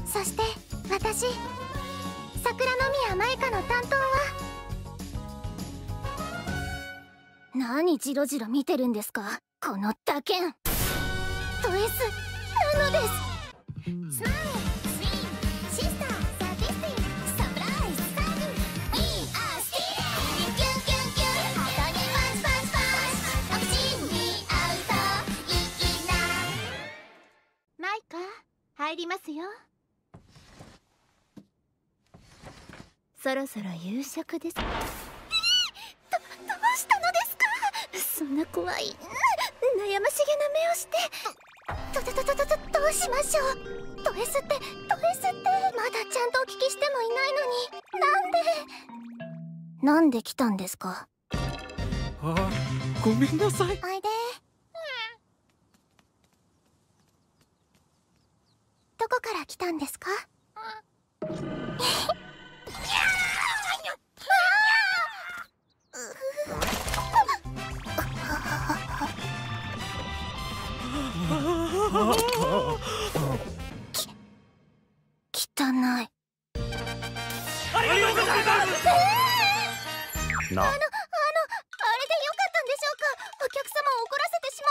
そして私、桜宮舞香の担当は。何ジロジロ見てるんですか、この打剣。ド S なのです。スマイル、スイン、シスター、サーティスティン、サプライズ、サービン、We are still キュンキュンキュン、ハートにパンチパンチパンチ、お口に合うといいな。マイカ、入りますよ。そろそろ夕食です。どうしたのですか。そんな怖い、悩ましげな目をして。どうしましょう。ド S ってまだちゃんとお聞きしてもいないのに、なんで来たんですか。 あ、ごめんなさい。 おいで。どこから来たんですか。汚い。ありがとうございます。あれでよかったんでしょうか。お客様を怒らせてしま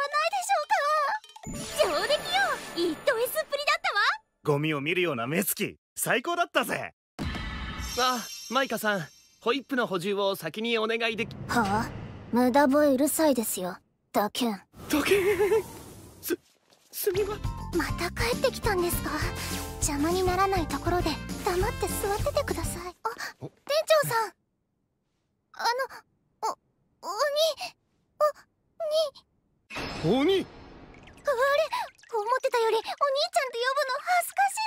ったのではないでしょうか。上出来よ、いいド S っぷりだったわ。 ゴミを見るような目つき、最高だったぜ。 あ、マイカさん、ホイップの補充を先にお願いでき。 はあ、無駄吠えうるさいですよ、だけん。 すみま。 また帰ってきたんですか。邪魔にならないところで黙って座っててください。あ、店長さん。 鬼。 あれ、思ってたよりお兄ちゃんって呼ぶの恥ずかし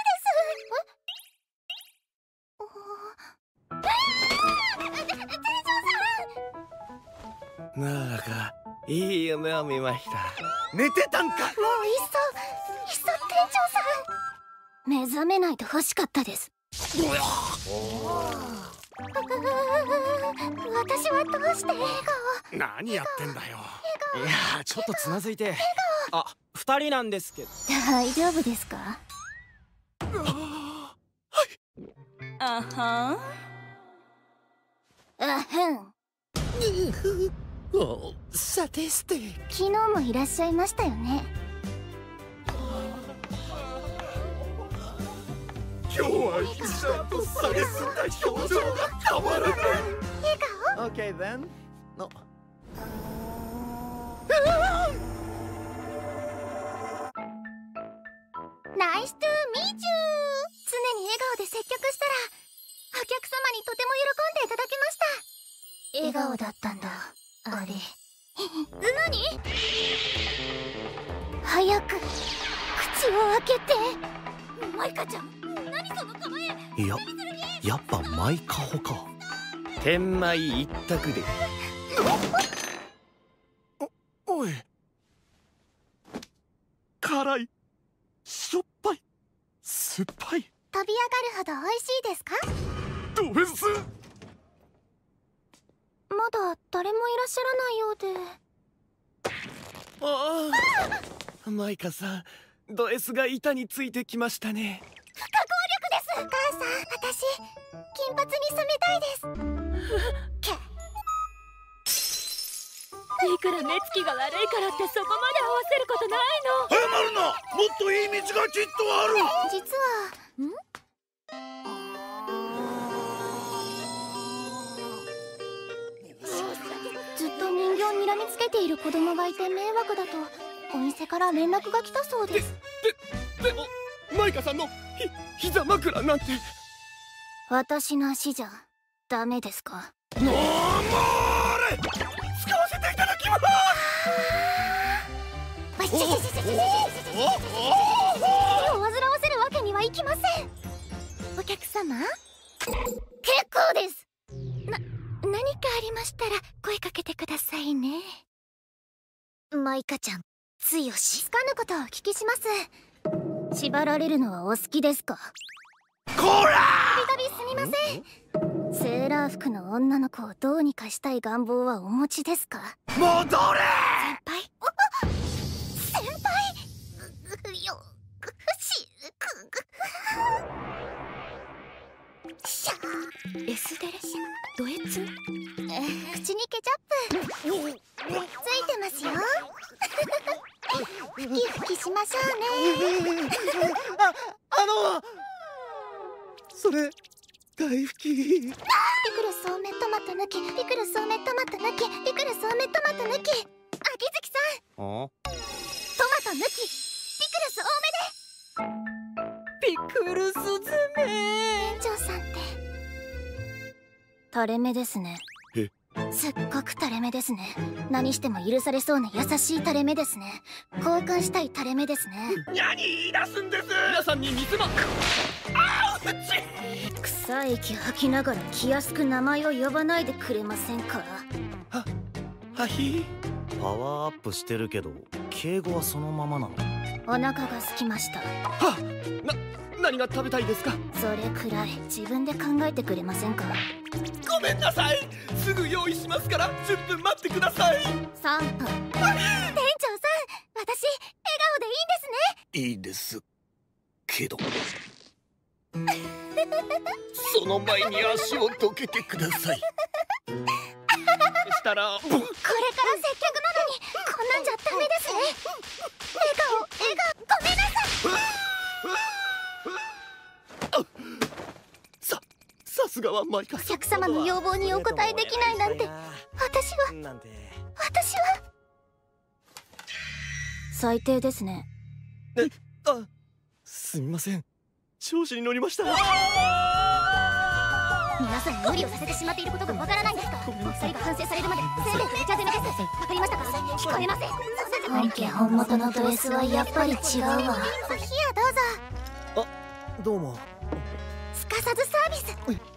いです。店長さん。 なんかいい夢を見ました。 寝てたんか。 もういっそ店長さん、目覚めないと欲しかったです。私はどうして笑顔。 何やってんだよ。 いや、ちょっとつまずいて。あ、2人なんですけど。 大丈夫ですか。 あはん。 あふん。 さてして。 昨日もいらっしゃいましたよね。 今日は一段と下げすんだ表情がたまらない。 笑顔。 Okay then. の。 ナイストゥーミーチュー。常に笑顔で接客したらお客様にとても喜んでいただけました。笑顔だったんだ、あれ。何？早く口を開けて。マイカちゃん、何その構え。 いや、やっぱマイカホか。 天米一択で。 おい、辛い、しょっぱい、酸っぱい。 飛び上がるほど美味しいですか。 ド S。 まだ誰もいらっしゃらないようで。 ああ、マイカさん、ド S が板についてきましたね。 不可抗力です。お母さん、私金髪に染めたいです。 いくら目つきが悪いからってそこまで合わせることないの。 謝るな。もっといい道がきっとある。 実はずっと人形を睨みつけている子供がいて迷惑だとお店から連絡が来たそうです。 でもマイカさんの膝枕なんて。 私の足じゃダメですか。 もう使わせていただきます。 手を煩わせるわけにはいきません。お客様、結構です。何かありましたら声かけてくださいね。マイカちゃん、つよし。つかぬことをお聞きします。縛られるのはお好きですか。 こらたびたびすみません。セーラー服の女の子をどうにかしたい願望はお持ちですか。 戻れ。 先輩、先輩よエスデレドエツ。 口にケチャップついてますよ。ふきふきしましょうね。 それ大拭き。 ピクルス多めトマト抜き、ピクルス多めトマト抜き、ピクルス多めトマト抜き。秋月さん、 あトマト抜き、ピクルス多めで。 ピクルス詰め。 園長さんって垂れ目ですね。 え、 すっごく垂れ目ですね。何しても許されそうな優しい垂れ目ですね。交換したい垂れ目ですね。 何言い出すんです。 皆さんに水ま臭い息吐きながら気安く名前を呼ばないでくれませんか。 はひ。 パワーアップしてるけど敬語はそのままなの。 お腹が空きました。 何が食べたいですか？ それくらい自分で考えてくれませんか。 ごめんなさい。すぐ用意しますから10分待ってください。 3分。店長さん、私笑顔でいいんですね。 いいですけどその前に足をどけてください。 したらこれから接客なのにこんなんじゃダメですね。笑顔、ごめんなさい。 さすがはマイカおさん。 客様の要望にお応えできないなんて、私は最低ですね。 すみません。調子に乗りました。 皆さんに無理をさせてしまっていることがわからないんですか。お二人が反省されるまでせんべいとお茶攻めです。わかりましたか。聞こえません。本家本元のド S はやっぱり違うわ。お冷やどうぞ。 どうも。 すかさずサービス。